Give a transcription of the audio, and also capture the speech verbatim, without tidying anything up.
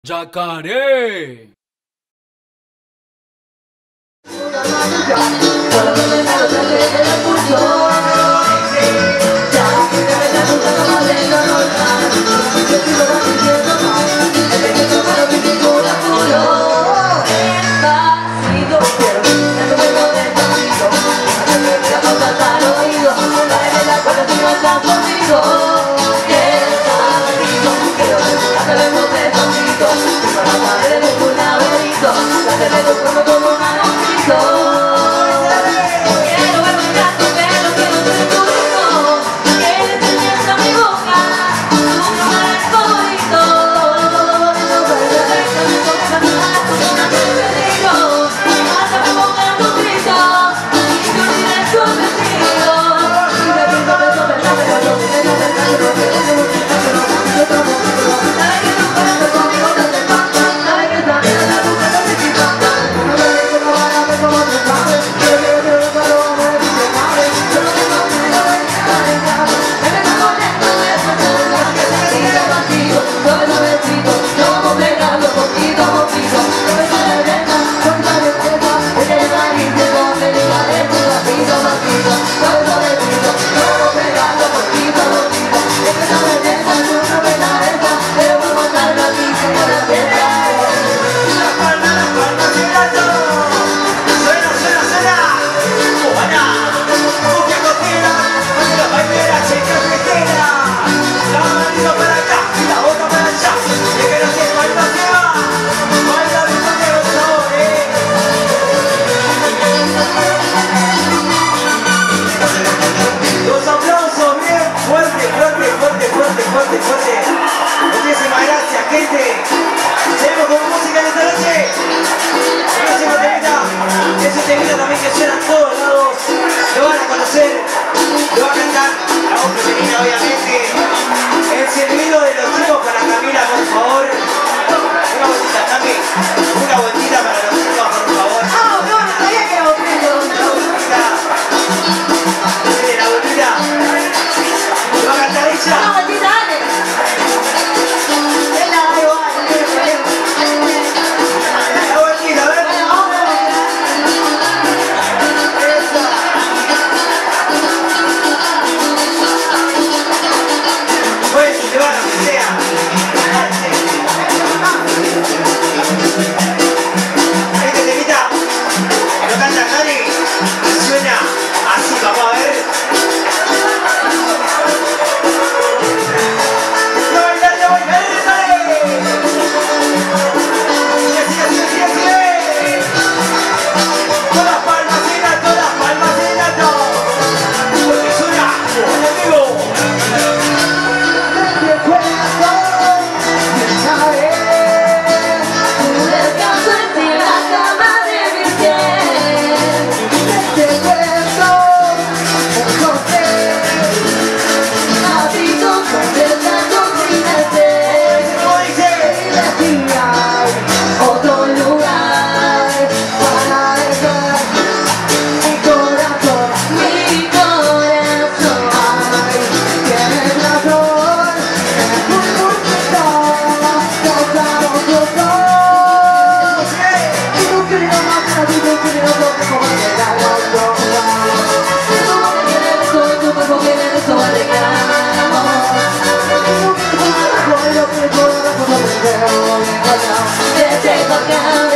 Yacaré. Muchísimas gracias, gente. Seguimos con música en esta noche. Próximo temita. Ese temita también que suena en todos lados. Lo van a conocer. Lo va a cantar la voz femenina, obviamente. El silbido de los chicos para Camila, por favor. Una vueltita, Cami. Una vueltita para los chicos, por favor. Ah, no, no sabía que era bonito. Una vueltita. Dale la vueltita. Lo va a cantar ella. Una vueltita, dale. Te tengo que